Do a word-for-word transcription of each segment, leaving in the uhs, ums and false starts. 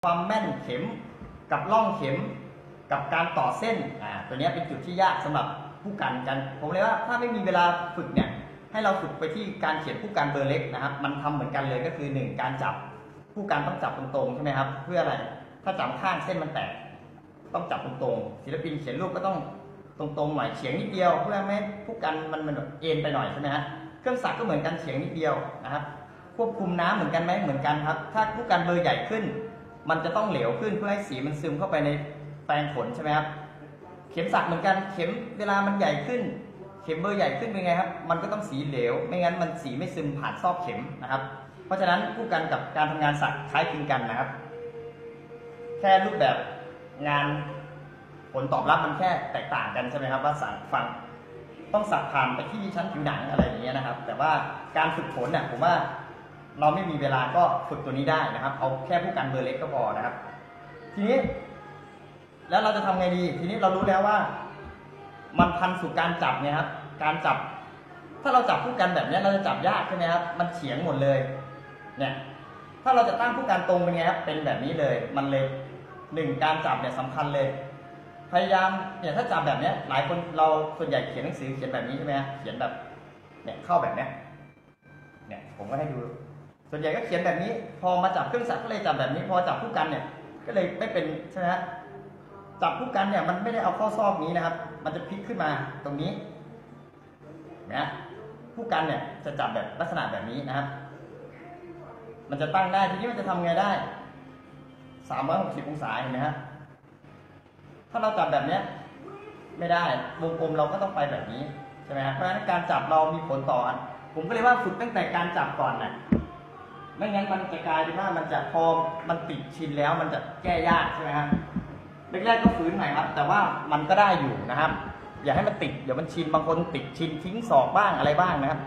ความแม่นเข็มกับร่องเข็มกับการต่อเส้นอ่าตัวนี้เป็นจุดที่ยากสำหรับผู้กันกันผมเลยว่าถ้าไม่มีเวลาฝึกเนี่ยให้เราฝึกไปที่การเขียนผู้กันเบอร์เล็กนะครับมันทำเหมือนกันเลยก็คือหนึ่งการจับผู้กันต้องจับตรงๆใช่ไหมครับเพื่ออะไรถ้าจับข้างเส้นมันแตกต้องจับตรงๆศิลปินเขียนรูปก็ต้องตรงๆหน่อยเฉียงนิดเดียวเพื่อไม่ให้ผู้กันมันมันเอ็นไปหน่อยใช่ไหมฮะเครื่องสักก็เหมือนกันเฉียงนิดเดียวนะครับควบคุมน้ำเหมือนกันไหมเหมือนกันครับถ้าผู้กันเบอร์ใหญ่ขึ้นมันจะต้องเหลวขึ้นเพื่อให้สีมันซึมเข้าไปในแปรงขนใช่ไหมครับเข็มสักเหมือนกันเข็มเวลามันใหญ่ขึ้นเข็มเบอร์ใหญ่ขึ้นเป็นไงครับมันก็ต้องสีเหลวไม่งั้นมันสีไม่ซึมผ่านซอกเข็มนะครับเพราะฉะนั้นผู้กันกับการทำงานสักคล้ายคลึงกันนะครับแค่รูปแบบงานผลตอบรับมันแค่แตกต่างกันใช่ไหมครับว่าสั่งฟังต้องสักผ่านไปที่ชั้นผิวหนังอะไรอย่างเงี้ยนะครับแต่ว่าการฝึกฝนเนี่ยผมว่าเราไม่มีเวลาก็ฝึกตัวนี้ได้นะครับเอาแค่ผู้กันเบอร์เล็กก็พอนะครับทีนี้แล้วเราจะทำไงดีทีนี้เรารู้แล้วว่ามันพันสู่การจับเนี่ยครับการจับถ้าเราจับผู้กันแบบนี้เราจะจับยากใช่ไหมครับมันเฉียงหมดเลยเนี่ยถ้าเราจะตั้งผู้กันตรงเป็นไงครับเป็นแบบนี้เลยมันเลยหนึ่งการจับเนี่ยสำคัญเลยพยายามเนี่ยถ้าจับแบบนี้หลายคนเราส่วนใหญ่เขียนหนังสือเขียนแบบนี้ใช่ไหมเขียนแบบเนี่ยเข้าแบบนี้เนี่ยผมก็ให้ดูส่วนใหญ่ก็เขียนแบบนี้พอมาจับเครื่องสักก็เลยจับแบบนี้พอจับผู้กันเนี่ยก็เลยไม่เป็นใช่ไหมฮะจับผู้กันเนี่ยมันไม่ได้เอาเข้าซอกนี้นะครับมันจะพลิกขึ้นมาตรงนี้นะผู้กันเนี่ยจะจับแบบลักษณะแบบนี้นะครับมันจะตั้งได้ทีนี้มันจะทำไงได้สามร้อยหกสิบองศาเห็นไหมฮะถ้าเราจับแบบนี้ไม่ได้วงกลมเราก็ต้องไปแบบนี้ใช่ไหมฮะเพราะฉะนั้นการจับเรามีผลต่อผมก็เลยว่าฝึกตั้งแต่การจับก่อนนะไม่งั้นมันจะกลายเป็นว่ามันจะพอมันติดชินแล้วมันจะแก้ยากใช่ไหมฮะแรกๆก็ฝืนหน่อยครับแต่ว่ามันก็ได้อยู่นะครับอย่าให้มันติดเดี๋ยวมันชินบางคนติดชินทิ้งศอกบ้างอะไรบ้างนะครับ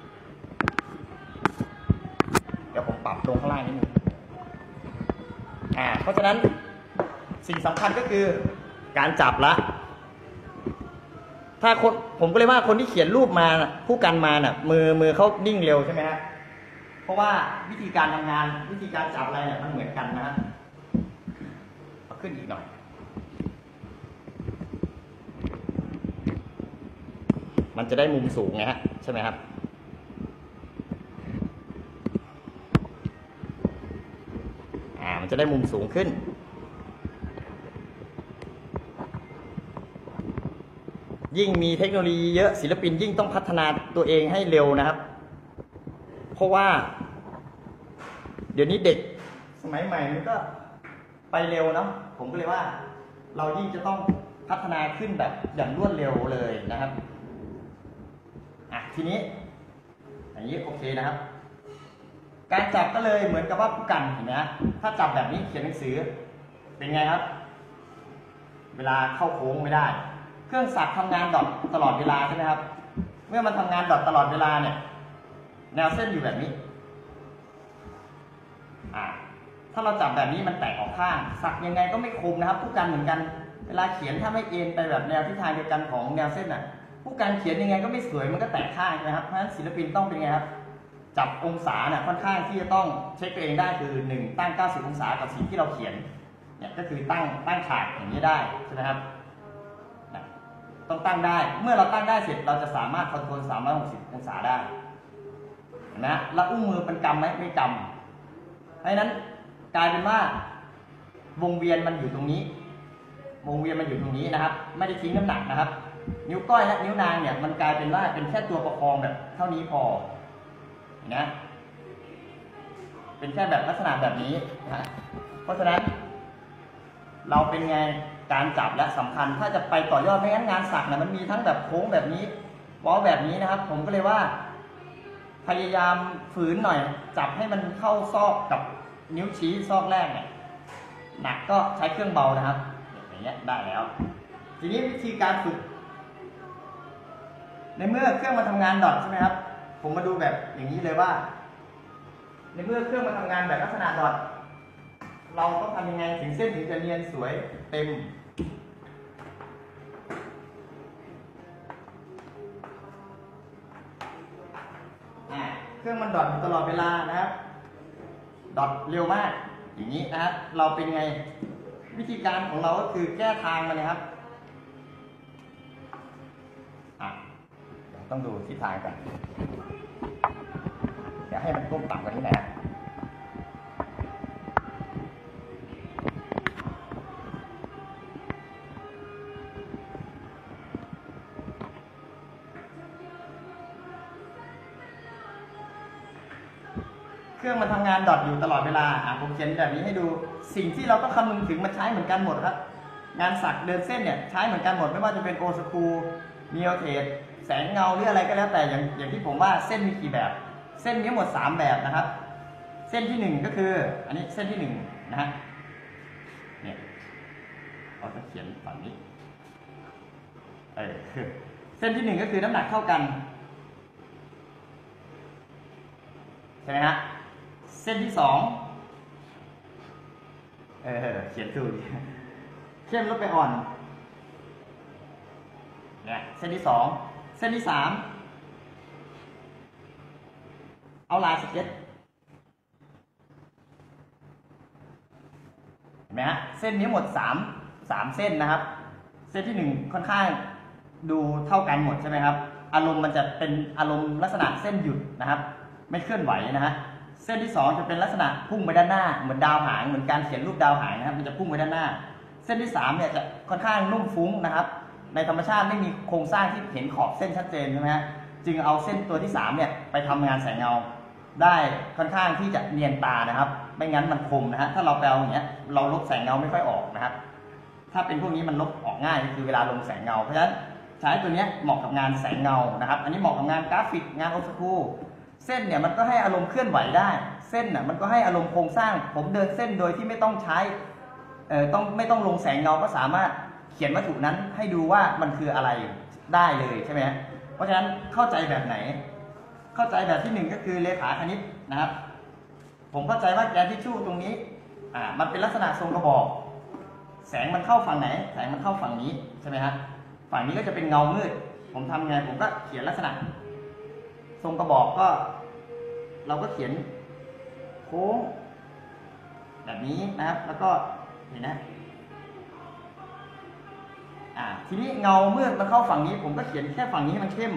เดี๋ยวผมปรับตรงข้างล่างนิดนึงอ่าเพราะฉะนั้นสิ่งสำคัญก็คือการจับละถ้าคนผมก็เลยว่าคนที่เขียนรูปมาผู้กันมาน่ะมือมือเขานิ่งเร็วใช่ไหมฮะเพราะว่าวิธีการทำงานวิธีการจับอะไรเนี่ยมันเหมือนกันนะฮะเอาขึ้นอีกหน่อยมันจะได้มุมสูงไงฮะใช่ไหมครับอ่ามันจะได้มุมสูงขึ้นยิ่งมีเทคโนโลยีเยอะศิลปินยิ่งต้องพัฒนาตัวเองให้เร็วนะครับเพราะว่าเดี๋ยวนี้เด็กสมัยใหม่มันก็ไปเร็วเนาะผมก็เลยว่าเรายิ่งจะต้องพัฒนาขึ้นแบบอย่างรวดเร็วเลยนะครับอ่ะทีนี้อย่างนี้โอเคนะครับการจับก็เลยเหมือนกับว่าผู้กันเห็นไหมถ้าจับแบบนี้เขียนหนังสือเป็นไงครับเวลาเข้าโค้งไม่ได้เครื่องสักทำงานดอทตลอดเวลาใช่ไหมครับเมื่อมันทำงานดอทตลอดเวลาเนี่ยแนวเส้นอยู่แบบนี้อ่าถ้าเราจับแบบนี้มันแตกออกข้างสักยังไงก็ไม่คมนะครับผู้กันเหมือนกันเวลาเขียนถ้าไม่เอ็นไปแบบแนวทิศทางเดียวกันของแนวเส้นน่ะผู้กันเขียนยังไงก็ไม่สวยมันก็แตกข้างนะครับเพราะฉะนั้นศิลปินต้องเป็นไงครับจับองศาเนี่ยค่อนข้างที่จะต้องเช็คตัวเองได้คือหนึ่งตั้งเก้าสิบองศากับสิ่งที่เราเขียนเนี่ยก็คือตั้งตั้งฉากอย่างนี้ได้ใช่ไหมครับต้องตั้งได้เมื่อเราตั้งได้เสร็จเราจะสามารถคอนโทรลสามร้อยหกสิบองศาได้เห็นไหมแล้วอุ้งมือเป็นกำไหมไม่กำเพราะฉะนั้นกลายเป็นว่าวงเวียนมันอยู่ตรงนี้วงเวียนมันอยู่ตรงนี้นะครับไม่ได้ทิ้งน้ำหนักนะครับนิ้วก้อยและนิ้วนางเนี่ยมันกลายเป็นว่าเป็นแค่ตัวประคองแบบเท่านี้พอนะเป็นแค่แบบลักษณะแบบนี้นะเพราะฉะนั้นเราเป็นไงการจับและสำคัญถ้าจะไปต่อยอดไม่งั้นงานสักเนี่ยมันมีทั้งแบบโค้งแบบนี้วอลแบบนี้นะครับผมก็เลยว่าพยายามฝืนหน่อยจับให้มันเข้าซอกกับนิ้วชี้ซอกแรกเนี่ยหนักก็ใช้เครื่องเบานะครับอย่างเงี้ยได้แล้วทีนี้วิธีการฝึกในเมื่อเครื่องมาทำงานดอทใช่ไหมครับผมมาดูแบบอย่างนี้เลยว่าในเมื่อเครื่องมาทำงานแบบลักษณะดอทเราต้องทำยังไงถึงเส้นถึงจะเนียนสวยเต็มเครื่องมันดอทตลอดเวลานะครับดอทเร็วมากอย่างนี้นะครับเราเป็นไงวิธีการของเราก็คือแก้ทางมันนะครับอ่ะเดี๋ยวต้องดูทิศทางกันเดี๋ยวให้มันก้มต่ำกว่านี้หน่อยนะเครื่องมันทำงานดอทอยู่ตลอดเวลาอ่ะผมเขียนแบบนี้ให้ดูสิ่งที่เราต้องคำนึงถึงมันใช้เหมือนกันหมดครับงานสักเดินเส้นเนี่ยใช้เหมือนกันหมดไม่ว่าจะเป็นโอสคูนีโอเทสแสงเงาหรืออะไรก็แล้วแต่อย่างอย่างที่ผมว่าเส้นมีกี่แบบเส้นมีทั้งหมดสามแบบนะครับเส้นที่หนึ่งก็คืออันนี้เส้นที่หนึ่งนะฮะเนี่ยเราจะเขียนฝั่งนี้เออเส้นที่หนึ่งก็คือน้ำหนักเท่ากันใช่ไหมฮะเส้นที่สองเออเขียนถูกเข้มลดไปอ่อนเนี่ยเส้นที่สองเส้นที่สามเอาลายสเก็ตเห็นไหมฮะเส้นนี้หมดสามสามเส้นนะครับเส้นที่หนึ่งค่อนข้างดูเท่ากันหมดใช่ไหมครับอารมณ์มันจะเป็นอารมณ์ลักษณะเส้นหยุดนะครับไม่เคลื่อนไหวนะฮะเส้นที่สองจะเป็นลักษณะพุ่งไปด้านหน้าเหมือนดาวหางเหมือนการเขียนรูปดาวหางนะครับมันจะพุ่งไปด้านหน้าเส้นที่สามเนี่ยจะค่อนข้างนุ่มฟุ้งนะครับในธรรมชาติไม่มีโครงสร้างที่เห็นขอบเส้นชัดเจนใช่ไหมฮะจึงเอาเส้นตัวที่สามเนี่ยไปทำงานแสงเงาได้ค่อนข้างที่จะเนียนตานะครับไม่งั้นมันคมนะฮะถ้าเราแปลอย่างเงี้ยเราลบแสงเงาไม่ค่อยออกนะครับถ้าเป็นพวกนี้มันลบออกง่ายคือเวลาลงแสงเงาเพราะฉะนั้นใช้ตัวนี้เหมาะกับงานแสงเงานะครับอันนี้เหมาะกับงานกราฟิกงานโอสคูเส้นเนี่ยมันก็ให้อารมณ์เคลื่อนไหวได้เส้นน่ะมันก็ให้อารมณ์โครงสร้างผมเดินเส้นโดยที่ไม่ต้องใช้เอ่อต้องไม่ต้องลงแสงเงาก็สามารถเขียนวัตถุนั้นให้ดูว่ามันคืออะไรได้เลยใช่ไหมเพราะฉะนั้นเข้าใจแบบไหนเข้าใจแบบที่หนึ่งก็คือเลขาคณิตนะครับผมเข้าใจว่าแกนทิชชู่ตรงนี้อ่ามันเป็นลักษณะทรงกระบอกแสงมันเข้าฝั่งไหนแสงมันเข้าฝั่งนี้ใช่ไหมฮะฝั่งนี้ก็จะเป็นเงามืดผมทำไงผมก็เขียนลักษณะทรงกระบอกก็เราก็เขียนโค้งแบบนี้นะครับแล้วก็เห็นนะอ่าทีนี้เงาเมื่อมันเข้าฝั่งนี้ผมก็เขียนแค่ฝั่งนี้ให้มันเข้ม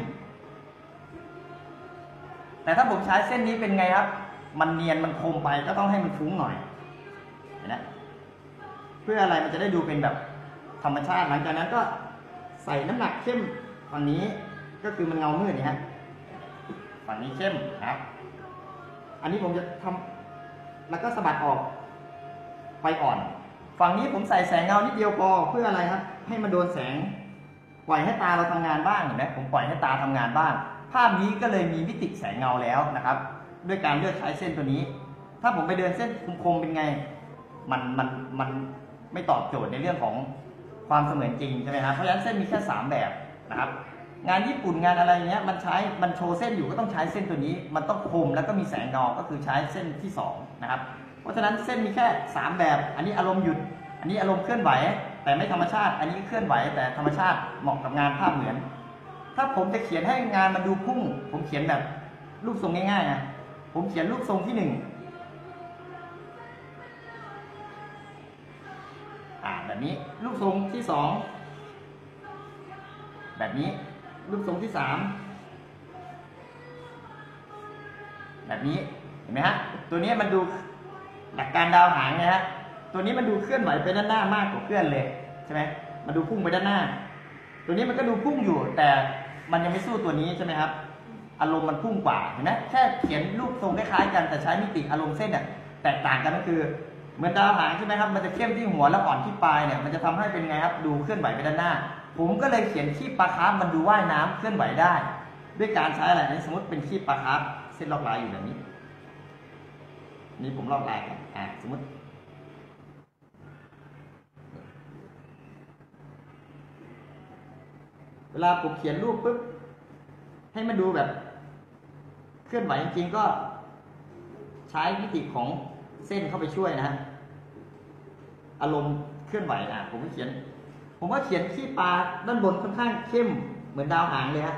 แต่ถ้าผมใช้เส้นนี้เป็นไงครับมันเนียนมันคมไปก็ต้องให้มันฟุ้งหน่อยเห็นนะเพื่ออะไรมันจะได้ดูเป็นแบบธรรมชาติหลังจากนั้นก็ใส่น้ำหนักเข้มฝั่งนี้ก็คือมันเงามืดนี่ฮะฝั่งนี้เข้มนะครับอันนี้ผมจะทำแล้วก็สะบัดออกไปอ่อนฝั่งนี้ผมใส่แสงเงานิดเดียวพอเพื่ออะไรครับให้มันโดนแสงปล่อยให้ตาเราทำงานบ้างเห็นไหมผมปล่อยให้ตาทำงานบ้างภาพนี้ก็เลยมีมิติแสงเงาแล้วนะครับด้วยการเลือกใช้เส้นตัวนี้ถ้าผมไปเดินเส้นคมๆเป็นไงมันมันมันไม่ตอบโจทย์ในเรื่องของความเสมือนจริงใช่ไหมครับเพราะฉะนั้นเส้นมีแค่สามแบบนะครับงานญี่ปุ่นงานอะไรเงี้ยมันใช้มันโชว์เส้นอยู่ก็ต้องใช้เส้นตัวนี้มันต้องคมแล้วก็มีแสงเงาก็คือใช้เส้นที่สองนะครับเพราะฉะนั้นเส้นมีแค่สามแบบอันนี้อารมณ์หยุดอันนี้อารมณ์เคลื่อนไหวแต่ไม่ธรรมชาติอันนี้เคลื่อนไหวแต่ธรรมชาติเหมาะกับงานภาพเหมือนถ้าผมจะเขียนให้งานมันดูพุ่งผมเขียนแบบรูปทรงง่ายๆนะผมเขียนรูปทรงที่หนึ่งอ่าแบบนี้รูปทรงที่สองแบบนี้รูปทรงที่สามแบบนี้เห็นไหมฮะตัวนี้มันดูหลักการดาวหางนะฮะตัวนี้มันดูเคลื่อนไหวไปด้านหน้ามากกว่าเคลื่อนเลยใช่ไหมมันดูพุ่งไปด้านหน้าตัวนี้มันก็ดูพุ่งอยู่แต่มันยังไม่สู้ตัวนี้ใช่ไหมครับอารมณ์มันพุ่งกว่าเห็นไหมแค่เขียนรูปทรงคล้ายๆกันแต่ใช้มิติอารมณ์เส้นเนี่ยแตกต่างกันก็คือเหมือนดาวหางใช่ไหมครับมันจะเข้มที่หัวแล้วอ่อนที่ปลายเนี่ยมันจะทำให้เป็นไงครับดูเคลื่อนไหวไปด้านหน้าผมก็เลยเขียนขี้ปลาคาร์ฟมันดูว่ายน้ำเคลื่อนไหวได้ด้วยการใช้อะไรนี่สมมติเป็นขี้ปลาคาร์ฟเส้นลอกลายอยู่แบบนี้นี่ผมลอกลายกันอ่าสมมติเวลาผมเขียนรูปปุ๊บให้มันดูแบบเคลื่อนไหวจริงๆก็ใช้มิติของเส้นเข้าไปช่วยนะฮะอารมณ์เคลื่อนไหวอ่ะผมก็เขียนผมว่าเขียนขี้ปลาด้านบนค่อนข้างเข้มเหมือนดาวหางเลยฮะ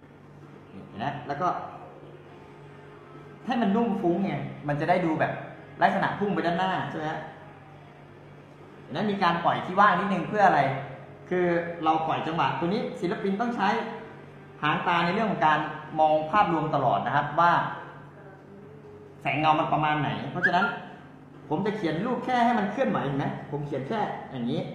เห็นไหมแล้วก็ให้มันนุ่มฟุ้งไงมันจะได้ดูแบบลักษณะพุ่งไปด้านหน้าใช่ไหมฮะนั้นมีการปล่อยที่ว่างนิดนึงเพื่ออะไรคือเราปล่อยจังหวะตัวนี้ศิลปินต้องใช้หางตาในเรื่องของการมองภาพรวมตลอดนะครับว่าแสงเงามันประมาณไหนเพราะฉะนั้นผมจะเขียนรูปแค่ให้มันเคลื่อนไหวเห็นไหมผมเขียนแค่อย่างนี้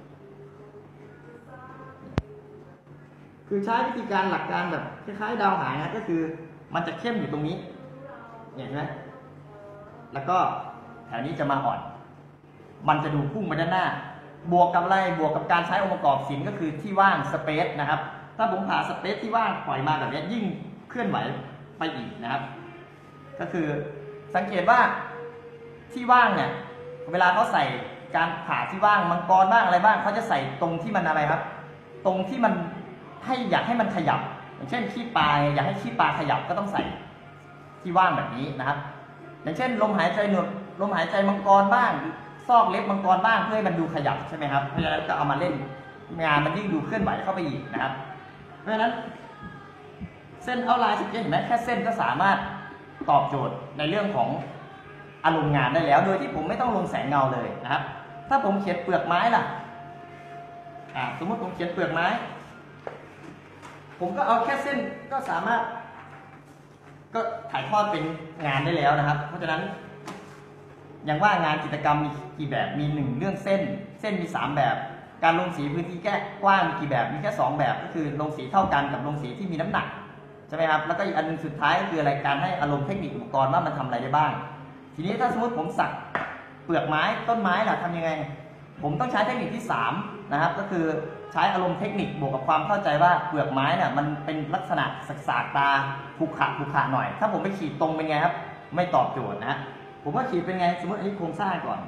คือใช้วิธีการหลักการแบบคล้ายๆดาวหางนะก็คือมันจะเข้มอยู่ตรงนี้เห็นไหมแล้วก็แถวนี้จะมาอ่อนมันจะดูพุ่งไปด้านหน้าบวกกับอะไรบวกกับการใช้องค์ประกอบศิลป์ก็คือที่ว่างสเปซนะครับถ้าผมผ่าสเปซที่ว่างปล่อยมาแบบนี้ยิ่งเคลื่อนไหวไปอีกนะครับก็คือสังเกตว่าที่ว่างเนี่ยเวลาเขาใส่การผ่าที่ว่างมังกรบ้างอะไรบ้างเขาจะใส่ตรงที่มันอะไรครับตรงที่มันให้อยากให้มันขยับอย่างเช่นขี้ปลาอยากให้ขี้ปลาขยับก็ต้องใส่ที่ว่างแบบนี้นะครับอย่างเช่นลมหายใจหนวดลมหายใจมังกรบ้างซอกเล็บมังกรบ้างเพื่อให้มันดูขยับใช่ไหมครับเพราะฉะนั้นก็เอามาเล่นงานมันยิ่งดูเคลื่อนไหวเข้าไปอีกนะครับเพราะฉะนั้นเส้นเอาไลน์สเก็ตเห็นไหมแค่เส้นก็สามารถตอบโจทย์ในเรื่องของอารมณ์งานได้แล้วโดยที่ผมไม่ต้องลงแสงเงาเลยนะครับถ้าผมเขียนเปลือกไม้ล่ะอ่าสมมติผมเขียนเปลือกไม้ผมก็เอาแค่เส้นก็สามารถก็ถ่ายทอดเป็นงานได้แล้วนะครับเพราะฉะนั้นอย่างว่างานจิตรกรรมมีกี่แบบมีหนึ่งเรื่องเส้นเส้นมีสามแบบการลงสีพื้นที่แก้กว้างมีกี่แบบมีแค่สองแบบก็คือลงสีเท่ากันกับลงสีที่มีน้ำหนักใช่ไหมครับแล้วก็อีกอันนึงสุดท้ายก็คืออะไรการให้อารมณ์เทคนิคอุปกรณ์ว่ามันทำอะไรได้บ้างทีนี้ถ้าสมมติผมสักเปลือกไม้ต้นไม้ล่ะทำยังไงผมต้องใช้เทคนิคที่สามนะครับก็คือใช้อารมณ์เทคนิคบวกกับความเข้าใจว่าเปลือกไม้เนี่ยมันเป็นลักษณะสักสากตาขุขะขุขะหน่อยถ้าผมไปขีดตรงเป็นไงครับไม่ตอบโจทย์นะผมว่าขีดเป็นไงสมมติอันนี้โครงสร้างก่อน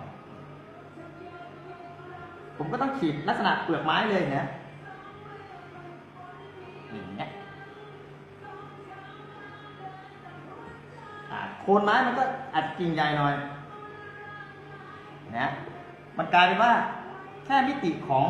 ผมก็ต้องขีดลักษณะเปลือกไม้เลยนะอย่างเงี้ยโคนไม้มันก็อาจกิ่งใหญ่หน่อยนะมันกลายเป็นว่าแค่มิติของ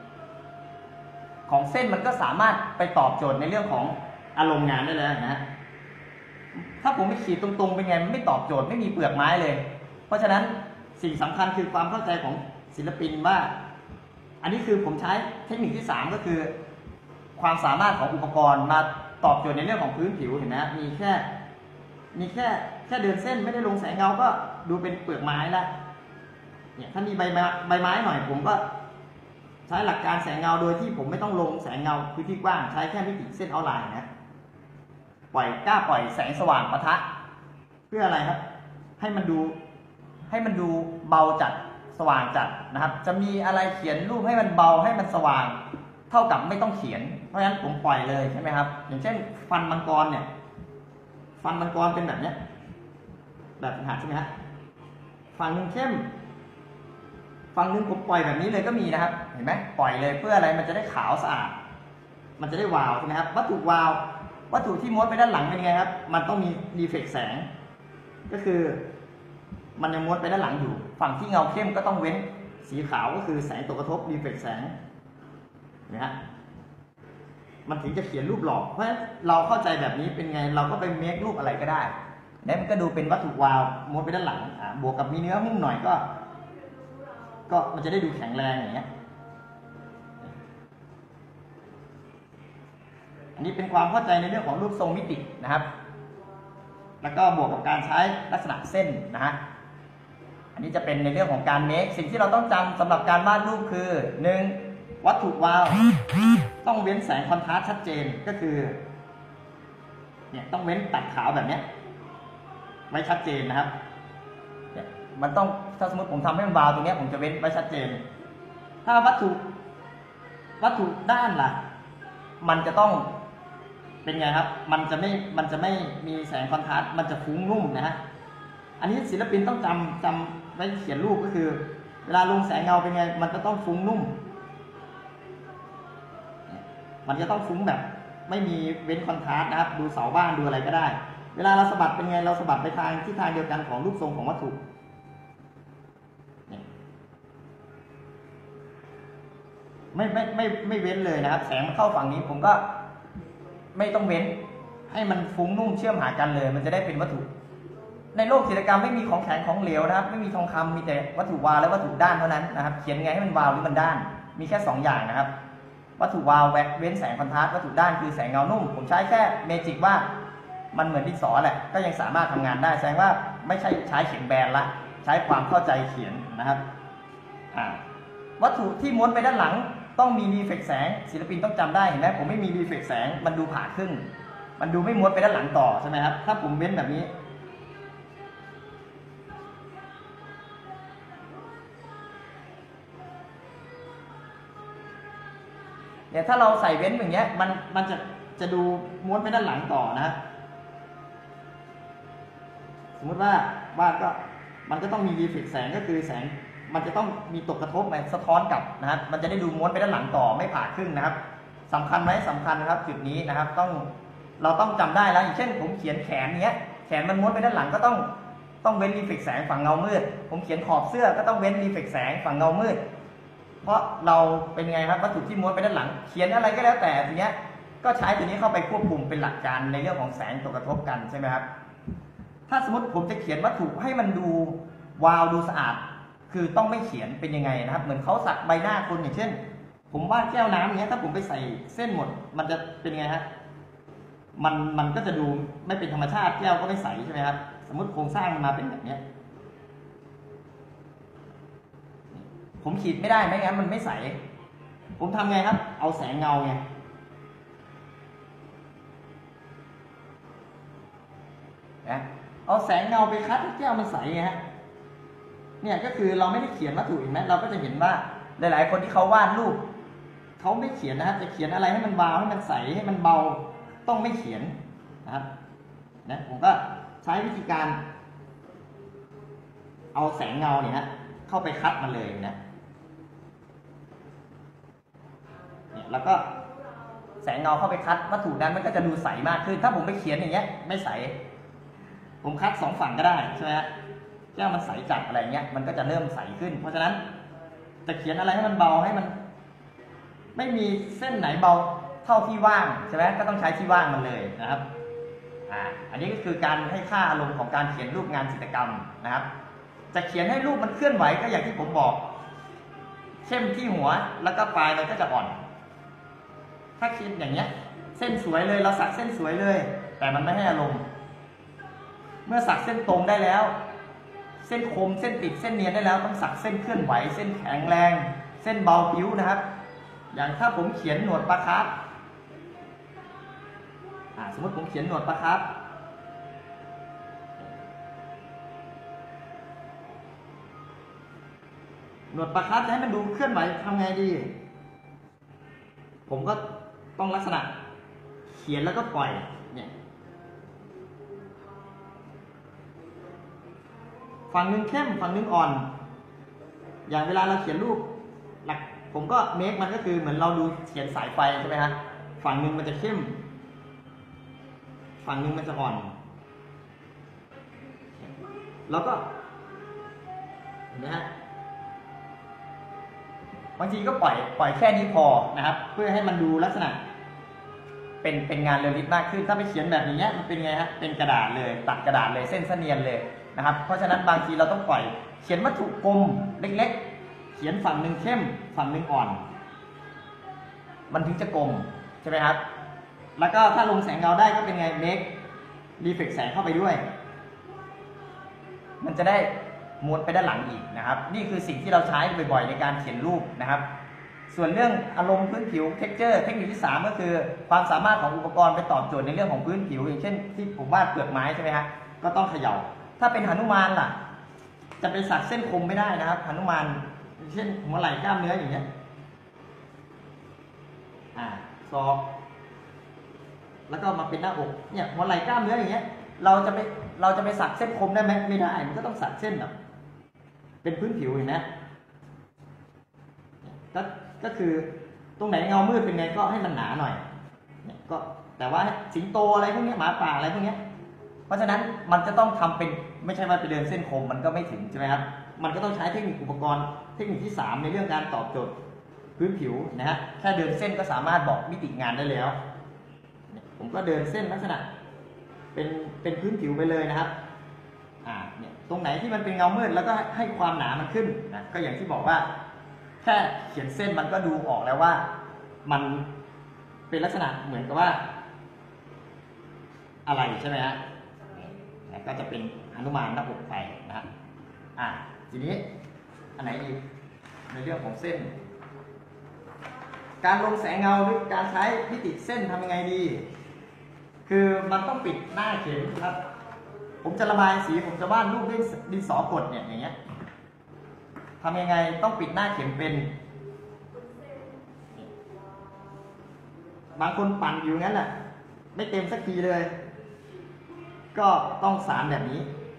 ของเส้นมันก็สามารถไปตอบโจทย์ในเรื่องของอารมณ์งานได้แล้วนะถ้าผมไปขีดตรงๆเป็นไงมันไม่ตอบโจทย์ไม่มีเปลือกไม้เลยเพราะฉะนั้นสิ่งสำคัญคือความเข้าใจของศิลปินว่าอันนี้คือผมใช้เทคนิคที่สามก็คือความสามารถของอุปกรณ์มาตอบโจทย์ในเรื่องของพื้นผิวเห็นไหมมีแค่มีแค่แค่เดินเส้นไม่ได้ลงแสงเงาก็ดูเป็นเปลือกไม้แล้วเนี่ยถ้ามีใบใบไม้หน่อยผมก็ใช้หลักการแสงเงาโดยที่ผมไม่ต้องลงแสงเงาพื้นที่กว้างใช้แค่มิติเส้นเอาไลน์นะปล่อยกล้าปล่อยแสงสว่างปะทะเพื่ออะไรครับให้มันดูให้มันดูเบาจัดสว่างจัดนะครับจะมีอะไรเขียนรูปให้มันเบาให้มันสว่างเท่ากับไม่ต้องเขียนเพราะฉะนั้นผมปล่อยเลยใช่ไหมครับอย่างเช่นฟันมังกรเนี่ยฟันมังกรเป็นแบบเนี้ยแบบหัดใช่ไหมฮะฝั่งนึงเข้มฝั่งนึงผมปล่อยแบบนี้เลยก็มีนะครับเห็นไหมปล่อยเลยเพื่ออะไรมันจะได้ขาวสะอาดมันจะได้วาวใช่ไหมครับวัตถุวาววัตถุที่ม้วนไปด้านหลังเป็นไงครับมันต้องมีรีเฟล็กแสงก็คือมันยังม้วนไปด้านหลังอยู่ฝั่งที่เงาเข้มก็ต้องเว้นสีขาวก็คือแสงตกกระทบรีเฟล็กแสงนะฮะมันถึงจะเขียนรูปหลอกเพราะฉะนั้นเราเข้าใจแบบนี้เป็นไงเราก็ไปเมครูปอะไรก็ได้แล้วมันก็ดูเป็นวัตถุวาวม้วนไปด้านหลังอ่าบวกกับมีเนื้อหุ้มหน่อยก็ก็มันจะได้ดูแข็งแรงอย่างเงี้ยอันนี้เป็นความเข้าใจในเรื่องของรูปทรงมิตินะครับแล้วก็บวกกับการใช้ลักษณะเส้นนะฮะอันนี้จะเป็นในเรื่องของการเมคสิ่งที่เราต้องจำสำหรับการวาดรูปคือหนึ่งวัตถุวาวต้องเว้นแสงคอนทราสต์ชัดเจนก็คือเนี่ยต้องเว้นตัดขาวแบบเนี้ยไว้ชัดเจนนะครับเนี่ยมันต้องถ้าสมมติผมทำให้มันวาวตรงนี้ผมจะเว้นไว้ชัดเจนถ้าวัตถุวัตถุด้านล่ะมันจะต้องเป็นไงครับมันจะไม่มันจะไม่มีแสงคอนทราสต์มันจะฟุ้งนุ่มนะฮะอันนี้ศิลปินต้องจำจำไว้เขียนรูปก็คือเวลาลงแสงเงาเป็นไงมันจะต้องฟุ้งนุ่มมันจะต้องฟุ้งแบบไม่มีเว้นคอนทราสต์นะครับดูเสาบ้านดูอะไรก็ได้เวลาเราสะบัดเป็นไงเราสะบัดไปทางที่ทางเดียวกันของรูปทรงของวัตถุไม่ไม่ไม่ไม่เว้นเลยนะครับแสงมันเข้าฝั่งนี้ผมก็ไม่ต้องเว้นให้มันฟุ้งนุ่มเชื่อมหากันเลยมันจะได้เป็นวัตถุในโลกศิลปกรรมไม่มีของแข็งของเหลวนะครับไม่มีทองคำมีแต่วัตถุวาวและวัตถุด้านเท่านั้นนะครับเขียนไงให้มันวาวหรือมันด้านมีแค่สองอย่างนะครับวัตถุวาวเว้นแสงคอนทราสต์วัตถุด้านคือแสงเงานุ่มผมใช้แค่เมจิกว่ามันเหมือนดินสอแหละก็ยังสามารถทำงานได้แสดงว่าไม่ใช่ใช้เขียนแบนละใช้ความเข้าใจเขียนนะครับวัตถุที่ม้วนไปด้านหลังต้องมีรีเฟล็กแสงศิลปินต้องจำได้เห็นไหมผมไม่มีรีเฟล็กแสงมันดูผ่าครึ่งมันดูไม่ม้วนไปด้านหลังต่อใช่ไหมครับถ้าผมเว้นแบบนี้เนี่ยถ้าเราใส่เว้นอย่างเงี้ยมันมันจะจะดูม้วนไปด้านหลังต่อนะฮะสมมติว่าว่าก็มันก็ต้องมีรีเฟล็กแสงก็คือแสงมันจะต้องมีตกกระทบมาสะท้อนกลับนะครับมันจะได้ดูม้วนไปด้านหลังต่อไม่ผ่าครึ่งนะครับสำคัญไหมสำคัญนะครับจุดนี้นะครับต้องเราต้องจำได้แล้วอย่างเช่นผมเขียนแขนเนี้ยแขนมันม้วนไปด้านหลังก็ต้องต้องเว้นรีเฟล็กแสงฝั่งเงามืดผมเขียนขอบเสื้อก็ต้องเว้นรีเฟล็กแสงฝั่งเงามืดเพราะเราเป็นไงครับวัตถุที่ม้วนไปด้านหลังเขียนอะไรก็แล้วแต่ทีเนี้ยก็ใช้ตัวนี้เข้าไปควบคุมเป็นหลักการในเรื่องของแสงตกกระทบกันใช่ไหมครับถ้าสมมติผมจะเขียนวัตถุให้มันดูวาวดูสะอาดคือต้องไม่เขียนเป็นยังไงนะครับเหมือนเขาสักใบหน้าคนอย่างเช่นผมวาดแก้วน้ำอย่างเงี้ยถ้าผมไปใส่เส้นหมดมันจะเป็นไงฮะมันมันก็จะดูไม่เป็นธรรมชาติแก้วก็ไม่ใสใช่ไหมครับสมมติโครงสร้างมันมาเป็นแบบนี้ผมขีดไม่ได้ไม่งั้นมันไม่ใสผมทำไงครับเอาแสงเงาไงนะเอาแสงเงาไปคัดให้แก้วมันใสไงฮะเนี่ยก็คือเราไม่ได้เขียนวัตถุเห็นไหมเราก็จะเห็นว่าหลายๆคนที่เขาวาดรูปเขาไม่เขียนนะครับจะเขียนอะไรให้มันวาวให้มันใสให้มันเบาต้องไม่เขียนนะครับนะผมก็ใช้วิธีการเอาแสงเงาเนี่ยฮะเข้าไปคัดมันเลยนะเนี่ยแล้วก็แสงเงาเข้าไปคัดวัตถุนั้นมันก็จะดูใสมากขึ้นถ้าผมไปเขียนอย่างเงี้ยไม่ใสผมคัดสองฝั่งก็ได้ใช่ไหมฮะแก้วมันใสจัดอะไรเงี้ยมันก็จะเริ่มใสขึ้นเพราะฉะนั้นจะเขียนอะไรให้มันเบาให้มันไม่มีเส้นไหนเบาเท่าที่ว่างใช่ไหมก็ต้องใช้ที่ว่างมันเลยนะครับอ่าอันนี้ก็คือการให้ค่าอารมณ์ของการเขียนรูปงานจิตรกรรมนะครับจะเขียนให้รูปมันเคลื่อนไหวก็อย่างที่ผมบอกเข้มที่หัวแล้วก็ปลายมันก็จะอ่อนถ้าคิดอย่างเงี้ยเส้นสวยเลยเราสักเส้นสวยเลยแต่มันไม่ให้อารมณ์เมื่อสักเส้นตรงได้แล้วเส้นคมเส้นติดเส้นเนียนได้แล้วต้องสักเส้นเคลื่อนไหวเส้นแข็งแรงเส้นเบาผิวนะครับอย่างถ้าผมเขียนหนวดปลาคาร์ฟสมมติผมเขียนหนวดปลาคาร์ฟหนวดปลาคาร์ฟจะให้มันดูเคลื่อนไหวทำไงดีผมก็ต้องลักษณะเขียนแล้วก็ปล่อยเนี่ยฝั่งนึงเข้มฝั่งนึงอ่อนอย่างเวลาเราเขียนรูปหลักผมก็เมคมันก็คือเหมือนเราดูเขียนสายไฟใช่ไหมฮะฝั่งนึงมันจะเข้มฝั่งนึงมันจะอ่อนแล้วก็เห็นไหมฮะบางทีก็ปล่อยปล่อยแค่นี้พอนะครับเพื่อให้มันดูลักษณะเป็นเป็นงานเรียลลิสต์มากขึ้นถ้าไปเขียนแบบนี้มันเป็นไงฮะเป็นกระดาษเลยตัดกระดาษเลยเส้นเสนียนเลยนะครับเพราะฉะนั้นบางทีเราต้องปล่อยเขียนวัตถุกลมเล็กๆเขียนฝั่งหนึ่งเข้มฝั่งหนึ่งอ่อนมันถึงจะกลมใช่ไหมครับแล้วก็ถ้าลงแสงเงาได้ก็เป็นไงเมครีเฟล็กแสงเข้าไปด้วยมันจะได้ม้วนไปด้านหลังอีกนะครับนี่คือสิ่งที่เราใช้บ่อยๆในการเขียนรูปนะครับส่วนเรื่องอารมณ์พื้นผิว texture เทคนิคที่สามก็คือความสามารถของอุปกรณ์ไปตอบโจทย์ในเรื่องของพื้นผิวอย่างเช่นที่ผมวาดเปลือกไม้ใช่ไหมฮะก็ต้องเขย่าถ้าเป็นหนุมานล่ะจะไปสักเส้นคมไม่ได้นะครับหนุมานเช่นหัวไหล่กล้ามเนื้ออย่างเงี้ยอ่าศอกแล้วก็มาเป็นหน้าอกเนี่ยหัวไหล่กล้ามเนื้ออย่างเงี้ยเราจะไปเราจะไปสักเส้นคมได้ไหมไม่ได้มันก็ต้องสักเส้นแบบเป็นพื้นผิวเห็นไหมก็ก็คือตรงไหนเงามืดเป็นไงก็ให้มันหนาหน่อยเนี่ยก็แต่ว่าสิงโตอะไรพวกนี้หมาป่าอะไรพวกนี้เพราะฉะนั้นมันจะต้องทำเป็นไม่ใช่ว่าไปเดินเส้นคมมันก็ไม่ถึงใช่ไหมครับมันก็ต้องใช้เทคนิคอุปกรณ์เทคนิคที่สามในเรื่องการตอบโจทย์พื้นผิวนะฮะแค่เดินเส้นก็สามารถบอกมิติงานได้แล้วผมก็เดินเส้นลักษณะเป็นเป็นพื้นผิวไปเลยนะครับอ่าตรงไหนที่มันเป็นเงามืดแล้วก็ให้ความหนามันขึ้นนะก็อย่างที่บอกว่าแค่เขียนเส้นมันก็ดูออกแล้วว่ามันเป็นลักษณะเหมือนกับว่าอะไรใช่ไหมฮะก็จะเป็นหนุมานหน้าอกไปนะฮะอ่ะทีนี้อันไหนอีกในเรื่องของเส้นการลงแสงเงาหรือการใช้พิติเส้นทำยังไงดีคือมันต้องปิดหน้าเข็มครับผมจะระบายสีผมจะวาดรูปด้วยดินสอกดเนี่ยอย่างเงี้ยทำยังไงต้องปิดหน้าเข็มเป็นบางคนปั่นอยู่งั้นแหละไม่เต็มสักทีเลยก็ต้องสารแบบนี้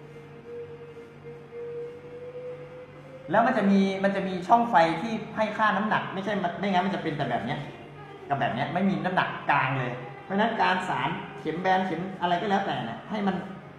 แล้วมันจะมีมันจะมีช่องไฟที่ให้ค่าน้ำหนักไม่ใช่ไม่งั้นมันจะเป็นแต่แบบนี้กับแบบนี้ไม่มีน้ำหนักกลางเลยเพราะฉะนั้นการสารเข็มแบนเข็มอะไรก็แล้วแต่เนี่ยให้มัน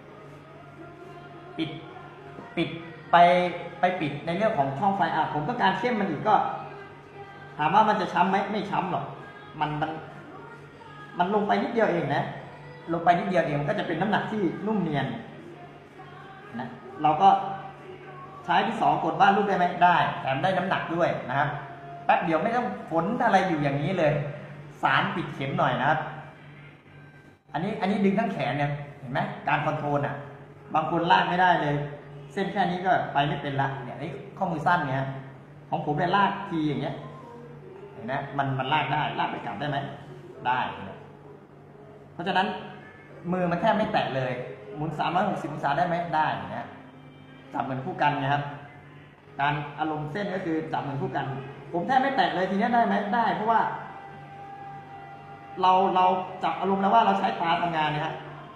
ปิดปิดไปไปปิดในเรื่องของช่องไฟอ่ะผมต้องการเข้มมันอีกก็ถามว่ามันจะช้ำไหมไม่ช้ำหรอกมันมันมันลงไปนิดเดียวเองนะลงไปนิดเดียวเองมันก็จะเป็นน้ำหนักที่นุ่มเนียนนะเราก็ใช้ที่สองกดวาดรูปได้ไหมได้แถมได้น้ำหนักด้วยนะครับแป๊บเดียวไม่ต้องฝนอะไรอยู่อย่างนี้เลยสารปิดเข็มหน่อยนะครับอันนี้อันนี้ดึงทั้งแขนเนี่ยเห็นไหมการคอนโทรลอ่ะบางคนลากไม่ได้เลยเส้นแค่นี้ก็ไปไม่เป็นละเนี่ยนี่ข้อมือสั้นเนี่ยของผมเนี่ยลากทีอย่างเงี้ยเห็นไหมมันมันลากได้ลากไปกลับได้ไหมได้เพราะฉะนั้นมือมันแทบไม่แตะเลยหมุนสามร้อยหกสิบองศาได้ไหมได้นะจับเหมือนคู่กันนะครับการอารมณ์เส้นก็คือจับเหมือนคู่กันผมแทบไม่แตะเลยทีนี้ได้ไหมได้เพราะว่าเราเราจับอารมณ์แล้วว่าเราใช้ตาทำงานนะฮะ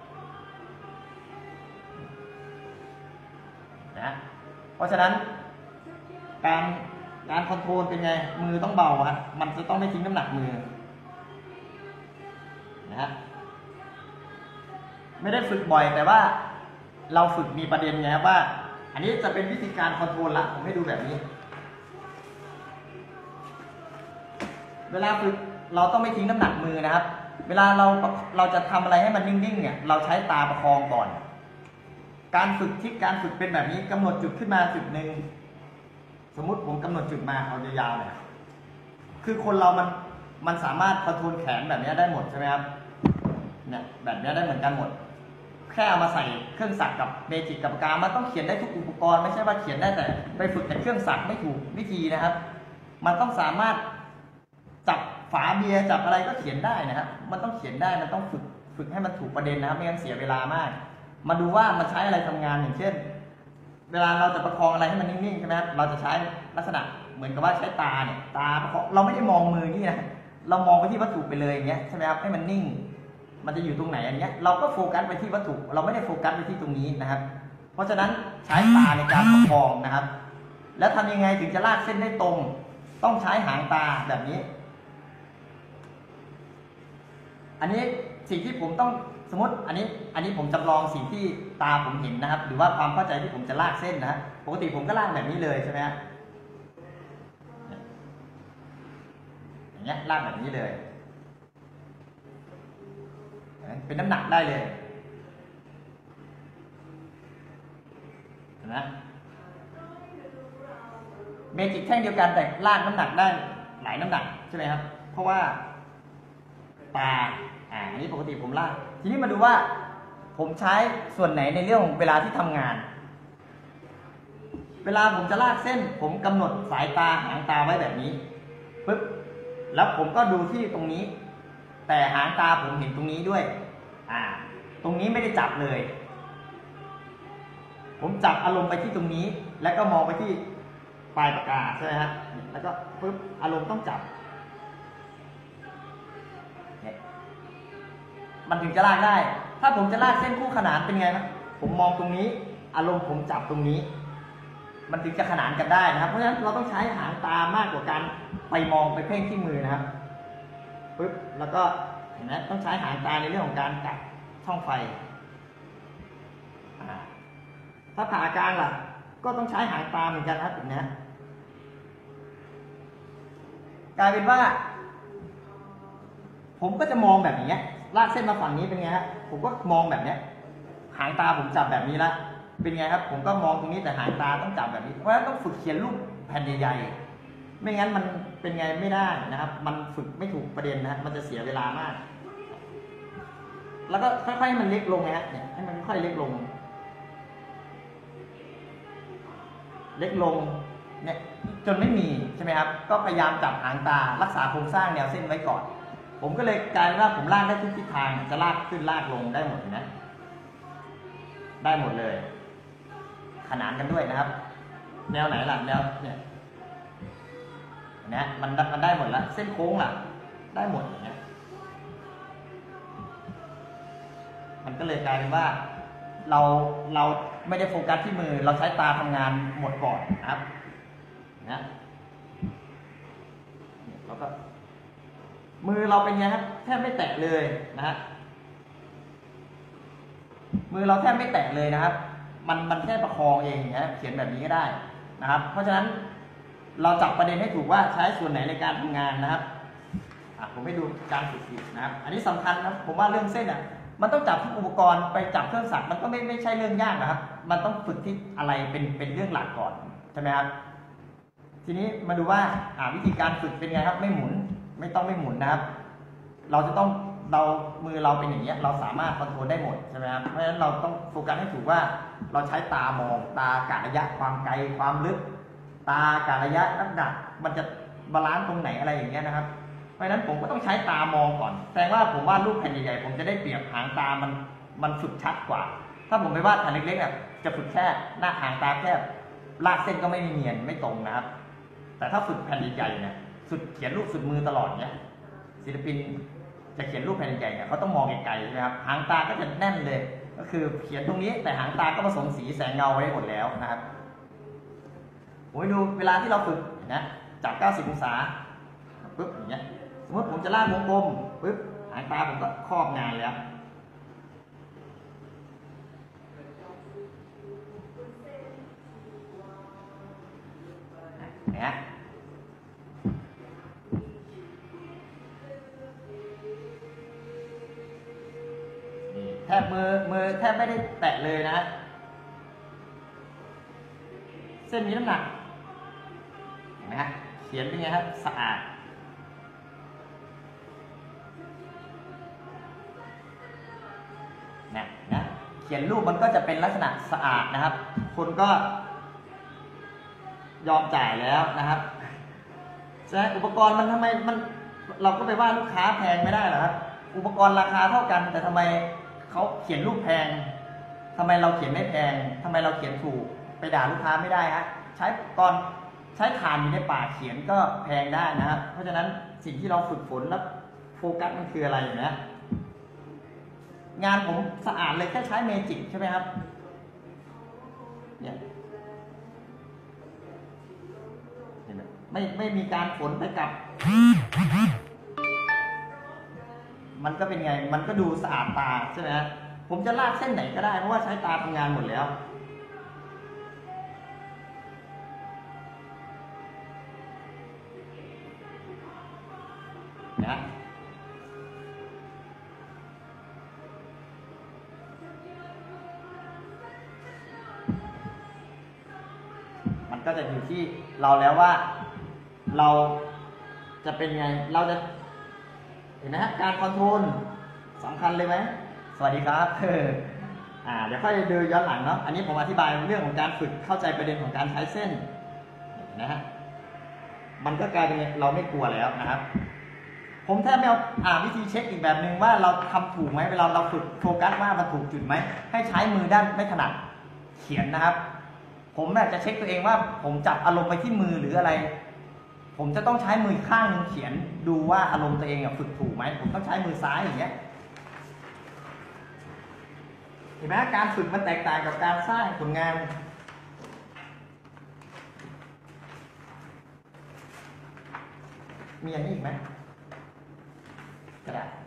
นะเพราะฉะนั้นการการคอนโทรลเป็นไงมือต้องเบาฮะมันจะต้องไม่ทิ้งน้ำหนักมือนะฮะไม่ได้ฝึกบ่อยแต่ว่าเราฝึกมีประเด็นไงครับว่าอันนี้จะเป็นวิธีการคอนโทรลละผมให้ดูแบบนี้เวลาฝึกเราต้องไม่ทิ้งน้ำหนักมือนะครับเวลาเราเราจะทำอะไรให้มันนิ่งๆเนี่ยเราใช้ตาประคองก่อนการฝึกที่การฝึกเป็นแบบนี้กำหนดจุดขึ้นมาจุดหนึ่งสมมุติผมกำหนดจุดมาเอายาวๆเลยคือคนเรามันมันสามารถคอนโทรลแขนแบบนี้ได้หมดใช่ไหมครับเนี่ยแบบนี้ได้เหมือนกันหมดแค่เอามาใส่เครื่องสักกับเมจิกกับปากกามันต้องเขียนได้ทุกอุปกรณ์ไม่ใช่ว่าเขียนได้แต่ไปฝึกแต่เครื่องสักไม่ถูกวิธีนะครับมันต้องสามารถจับฝาเบียร์จับอะไรก็เขียนได้นะครับมันต้องเขียนได้มันต้องฝึกฝึกให้มันถูกประเด็นนะครับไม่งั้นเสียเวลามากมาดูว่ามันใช้อะไรทำงานอย่างเช่นเวลาเราจะประคองอะไรให้มันนิ่งๆใช่ไหมครับเราจะใช้ลักษณะเหมือนกับว่าใช้ตาเนี่ยตาประคองเราไม่ได้มองมือนี่นะเรามองไปที่วัตถุไปเลยอย่างเงี้ยใช่ไหมครับให้มันนิ่งมันจะอยู่ตรงไหนอย่างเงี้ยเราก็โฟกัสไปที่วัตถุเราไม่ได้โฟกัสไปที่ตรงนี้นะครับเพราะฉะนั้นใช้ตาในการประคองนะครับแล้วทำยังไงถึงจะลากเส้นได้ตรงต้องใช้หางตาแบบนี้อันนี้สิ่งที่ผมต้องสมมติอันนี้อันนี้ผมจำลองสิ่งที่ตาผมเห็นนะครับหรือว่าความเข้าใจที่ผมจะลากเส้นนะปกติผมก็ลากแบบนี้เลยใช่ไหมฮะอย่างเงี้ยลากแบบนี้เลยเป็นน้ำหนักได้เลยเห็นไหมเมจิกแท่งเดียวกันแต่ลากน้ำหนักได้หลายน้ำหนักใช่ไหมครับเพราะว่าตาอ่าอันนี้ปกติผมลากทีนี้มาดูว่าผมใช้ส่วนไหนในเรื่องของเวลาที่ทำงานเวลาผมจะลากเส้นผมกำหนดสายตาหางตาไว้แบบนี้ปึ๊บแล้วผมก็ดูที่ตรงนี้แต่หางตาผมเห็นตรงนี้ด้วยอ่าตรงนี้ไม่ได้จับเลยผมจับอารมณ์ไปที่ตรงนี้แล้วก็มองไปที่ปลายปากกาใช่ไหมฮะแล้วก็ปึ๊บอารมณ์ต้องจับมันถึงจะลากได้ถ้าผมจะลากเส้นคู่ขนานเป็นไงครับผมมองตรงนี้อารมณ์ผมจับตรงนี้มันถึงจะขนานกันได้นะครับเพราะฉะนั้นเราต้องใช้หางตามากกว่าการไปมองไปเพ่งที่มือนะครับปึ๊บแล้วก็เห็นไหมต้องใช้หางตาในเรื่องของการจับช่องไฟถ้าผ่ากลางล่ะก็ต้องใช้หางตาเหมือนกันครับแบบนี้กลายเป็นว่าผมก็จะมองแบบนี้ลากเส้นมาฝั่งนี้เป็นไงฮะผมก็มองแบบนี้หางตาผมจับแบบนี้ละเป็นไงครับผมก็มองตรงนี้แต่หางตาต้องจับแบบนี้เพราะฉะนั้นต้องฝึกเขียนรูปแผ่นใหญ่ๆไม่งั้นมันเป็นไงไม่ได้นะครับมันฝึกไม่ถูกประเด็นนะมันจะเสียเวลามากแล้วก็ค่อยๆให้มันเล็กลงนะฮะเนี่ยให้มันค่อยๆเล็กลงเล็กลงเนี่ยจนไม่มีใช่ไหมครับก็พยายามจับหางตารักษาโครงสร้างแนวเส้นไว้ก่อนผมก็เลยกลายเป็นว่าผมลากได้ทุกทิศทางจะลากขึ้นลากลงได้หมดนะได้หมดเลยขนานกันด้วยนะครับแนวไหนล่ะแนวเนี่ยนะมันมันได้หมดแล้วเส้นโค้งล่ะได้หมดอย่างเงี้ยมันก็เลยกลายเป็นว่าเราเราไม่ได้โฟกัสที่มือเราใช้ตาทำงานหมดก่อนนะครับนะแล้วก็มือเราเป็นไงครับแทบไม่แตะเลยนะฮะมือเราแทบไม่แตะเลยนะครับมันมันแค่ประคองเองนะเขียนแบบนี้ก็ได้นะครับเพราะฉะนั้นเราจับประเด็นให้ถูกว่าใช้ส่วนไหนในการทำงานนะครับผมให้ดูการฝึกอีกนะครับอันนี้สำคัญนะผมว่าเรื่องเส้นอ่ะมันต้องจับทุกอุปกรณ์ไปจับเครื่องสักมันก็ไม่ไม่ใช่เรื่องยากนะครับมันต้องฝึกที่อะไรเป็นเป็นเรื่องหลักก่อนใช่ไหมครับทีนี้มาดูว่าวิธีการฝึกเป็นไงครับไม่หมุนไม่ต้องไม่หมุนนะครับเราจะต้องเรามือเราเป็นอย่างเงี้ยเราสามารถคอนโทรลได้หมดใช่ไหมครับเพราะฉะนั้นเราต้องโฟกัสให้ถูกว่าเราใช้ตามองตากะระยะความไกลความลึกตากะระยะน้ำหนักมันจะบาลานซ์ตรงไหนอะไรอย่างเงี้ยนะครับเพราะฉะนั้นผมก็ต้องใช้ตามองก่อนแสดงว่าผมวาดรูปแผ่นใหญ่ๆผมจะได้เปรียบหางตามันมันฝึกชัดกว่าถ้าผมไปวาดแผ่นเล็กๆเนี่ยจะฝึกแค่หน้าหางตาแค่ลากเส้นก็ไม่มีเนียนไม่ตรงนะครับแต่ถ้าฝึกแผ่นใหญ่ๆเนี่ยสุดเขียนรูปสุดมือตลอดเนี่ยศิลปินจะเขียนรูปแผ่นใหญ่เนี่ยเขาต้องมองไกลๆใช่ไหมครับหางตาก็จะแน่นเลยก็คือเขียนตรงนี้แต่หางตาก็ผสมสีแสงเงาไว้หมดแล้วนะครับผมไปดูเวลาที่เราฝึกนะจากเก้าสิบองศาปึ๊บอย่างเงี้ยสมมติผมจะลากวงกลมปึ๊บหางตาผมก็ครอบงานแล้วเนี่ยแทบมือมือแทบไม่ได้แตะเลยนะเส้นมีน้ำหนักเห็นไหมฮะเขียนเป็นไงครับสะอาดนะนะเขียนรูปมันก็จะเป็นลักษณะสะอาดนะครับคนก็ยอมจ่ายแล้วนะครับใช่อุปกรณ์มันทำไมมันเราก็ไปว่าลูกค้าแพงไม่ได้หรอครับอุปกรณ์ราคาเท่ากันแต่ทำไมเขาเขียนรูปแพงทำไมเราเขียนไม่แพงทำไมเราเขียนถูกไปด่าลูกค้าไม่ได้ฮะใช้อุปกรณ์ใช้ถ่านอยู่ในป่าเขียนก็แพงได้นะครับเพราะฉะนั้นสิ่งที่เราฝึกฝนแล้วโฟกัสมันคืออะไรนะงานผมสะอาดเลยแค่ใช้เมจิกใช่ไหมครับเนี่ยไม่ไม่มีการฝนไปกับมันก็เป็นไงมันก็ดูสะอาดตาใช่ไหมฮะผมจะลากเส้นไหนก็ได้เพราะว่าใช้ตาทำงานหมดแล้วนะมันก็จะอยู่ที่เราแล้วว่าเราจะเป็นไงเราจะเห็นไหมฮะการคอนโทรลสำคัญเลยไหมสวัสดีครับอ่าเดี๋ยวค่อยดูย้อนหลังเนาะอันนี้ผมอธิบายเรื่องของการฝึกเข้าใจประเด็นของการใช้เส้นนะฮะมันก็กลายเป็นเราไม่กลัวแล้วนะครับผมแทบไม่เอาอ่าวิธีเช็คอีกแบบหนึ่งว่าเราทำถูกไหมเวลาเราฝึกโฟกัสว่ามันถูกจุดไหมให้ใช้มือด้านไม่ถนัดเขียนนะครับผมน่าจะเช็คตัวเองว่าผมจับอารมณ์ไปที่มือหรืออะไรผมจะต้องใช้มือข้างหนึ่งเขียนดูว่าอารมณ์ตัวเองฝึกถูกไหมผมต้องใช้มือซ้ายอย่างเงี้ยเห็นไหมการฝึกมันแตกต่างกับการสร้างผลงานมีอย่างนี้อีกไหมกระดาษ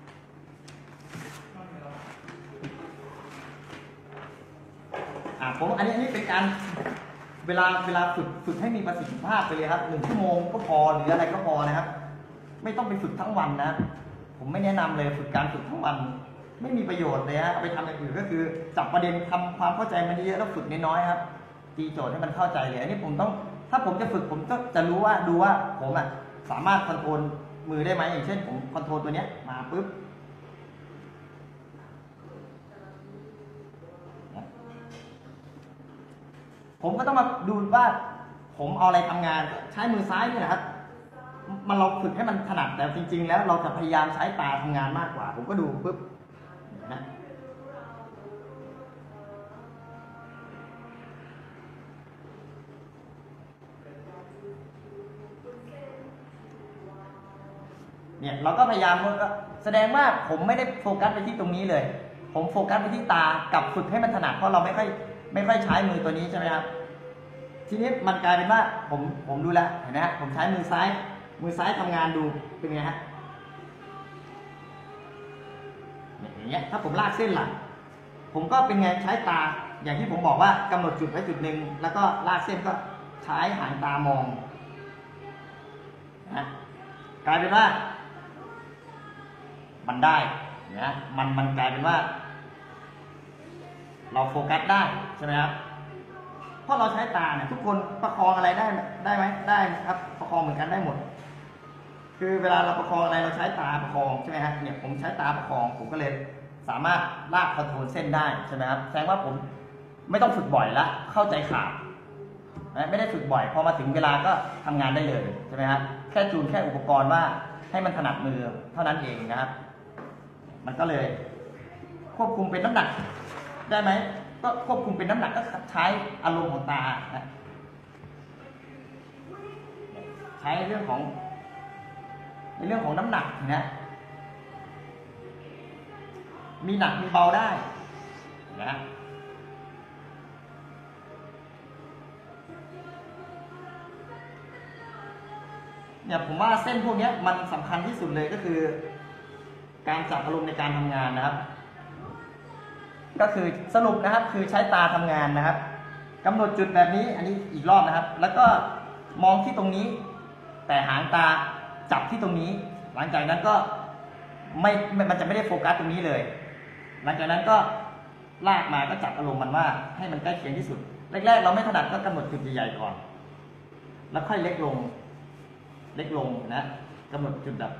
อ่าผมอันนี้อันนี้เป็นการเวลาเวลาฝึกฝึกให้มีประสิทธิภาพไปเลยครับหนึ่งชั่วโมงก็พอหรืออะไรก็พอนะครับไม่ต้องไปฝึกทั้งวันนะผมไม่แนะนำเลยฝึกการฝึกทั้งวันไม่มีประโยชน์เลยฮะเอาไปทำอย่างอื่นก็คือจับประเด็นทำความเข้าใจมันเยอะแล้วฝึกน้อยๆครับตีโจทย์ให้มันเข้าใจเลยอันนี้ผมต้องถ้าผมจะฝึกผมก็จะรู้ว่าดูว่าผมอ่ะสามารถคอนโทรลมือได้ไหมอย่างเช่นผมคอนโทรลตัวเนี้ยมาปุ๊บผมก็ต้องมาดูว่าผมเอาอะไรทำงานใช้มือซ้ายนี่นะครับมันเราฝึกให้มันถนัดแต่จริงๆแล้วเราจะพยายามใช้ตาทำงานมากกว่าผมก็ดูปุ๊บนะเนี่ยเราก็พยายามแสดงว่าผมไม่ได้โฟกัสไปที่ตรงนี้เลยผมโฟกัสไปที่ตากับฝึกให้มันถนัดเพราะเราไม่ค่อยไม่ค่อยใช้มือตัวนี้ใช่ไหมครับทีนี้มันกลายเป็นว่าผมผมดูแลเห็นไหมฮะผมใช้มือซ้ายมือซ้ายทำงานดูเป็นไงฮะอย่างเงี้ยถ้าผมลากเส้นหลังผมก็เป็นไงใช้ตาอย่างที่ผมบอกว่ากำหนดจุดไว้จุดหนึ่งแล้วก็ลากเส้นก็ใช้หางตามองนะกลายเป็นว่ามันได้นะมันมันกลายเป็นว่าเราโฟกัสได้ใช่ไหมครับเพราะเราใช้ตาเนี่ยทุกคนประคองอะไรได้ได้ไหมได้ครับประคองเหมือนกันได้หมดคือเวลาเราประคองอะไรเราใช้ตาประคองใช่ไหมครับเนี่ยผมใช้ตาประคองผมก็เลยสามารถลากคอนโทรลเส้นได้ใช่ไหมครับแสดงว่าผมไม่ต้องฝึกบ่อยละเข้าใจขาดไม่ได้ฝึกบ่อยพอมาถึงเวลาก็ทำงานได้เลยใช่ไหมครับแค่จูนแค่อุปกรณ์ว่าให้มันถนัดมือเท่านั้นเองนะครับมันก็เลยควบคุมเป็นน้ำหนักได้ไหมก็ควบคุมเป็นน้ำหนักก็ใช้อารมณ์ของตานะใช้เรื่องของในเรื่องของน้ำหนักนะมีหนักมีเบาได้นะเนี่ยผมว่าเส้นพวกนี้มันสำคัญที่สุดเลยก็คือการจับอารมณ์ในการทำงานนะครับก็คือสรุปนะครับคือใช้ตาทำงานนะครับกำหนดจุดแบบนี้อันนี้อีกรอบนะครับแล้วก็มองที่ตรงนี้แต่หางตาจับที่ตรงนี้หลังจากนั้นก็ไม่มันจะไม่ได้โฟกัสตรงนี้เลยหลังจากนั้นก็ลากมาก็จับอารมณ์มันว่าให้มันใกล้เคียงที่สุดแรกๆเราไม่ถนัดก็กำหนดจุดใหญ่ๆก่อนแล้วค่อยเล็กลงเล็กลงนะกำหนดจุดแบบ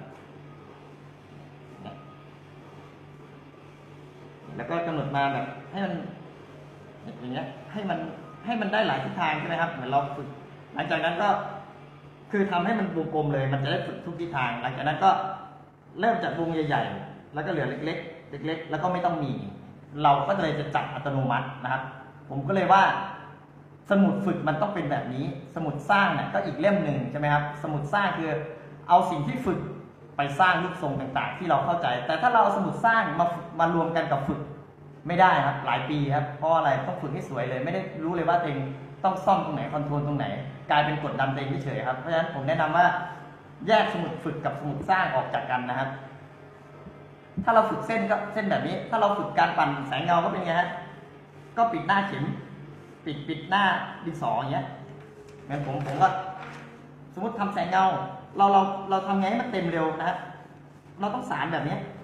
แล้วก็กำหนดมาแบบให้มันอย่างเงี้ยให้มันให้มันได้หลายทิศทางใช่ไหมครับเหมือนเราฝึกหลังจากนั้นก็คือทำให้มันวงกลมเลยมันจะได้ฝึกทุกทิศทางหลังจากนั้นก็เริ่มจากวงใหญ่ๆแล้วก็เหลือเล็กๆเล็กๆแล้วก็ไม่ต้องมีเราก็เลยจะจับอัตโนมัตินะครับผมก็เลยว่าสมุดฝึกมันต้องเป็นแบบนี้สมุดสร้างเนี่ยก็อีกเล่มหนึ่งใช่ไหมครับสมุดสร้างคือเอาสิ่งที่ฝึกไปสร้างรูปทรงต่างๆที่เราเข้าใจแต่ถ้าเราเอาสมุดสร้างมามารวมกันกับฝึกไม่ได้ครับหลายปีครับเพราะอะไรต้องฝึกให้สวยเลยไม่ได้รู้เลยว่าตัวเองต้องซ่อมตรงไหนคอนโทรลตรงไหนกลายเป็นกดดันตัวเองเฉยๆครับเพราะฉะนั้นผมแนะนำว่าแยกสมุดฝึกกับสมุดสร้างออกจากกันนะครับถ้าเราฝึกเส้นก็เส้นแบบนี้ถ้าเราฝึกการปั่นแสงเงาก็เป็นไงฮะก็ปิดหน้าเข็มปิดปิดหน้าดินสออย่างเงี้ยเหมือนผมผมก็สมมติทำแสงเงาเราเราเราทำไงให้มันเต็มเร็วนะฮะเราต้องสานแบบนี้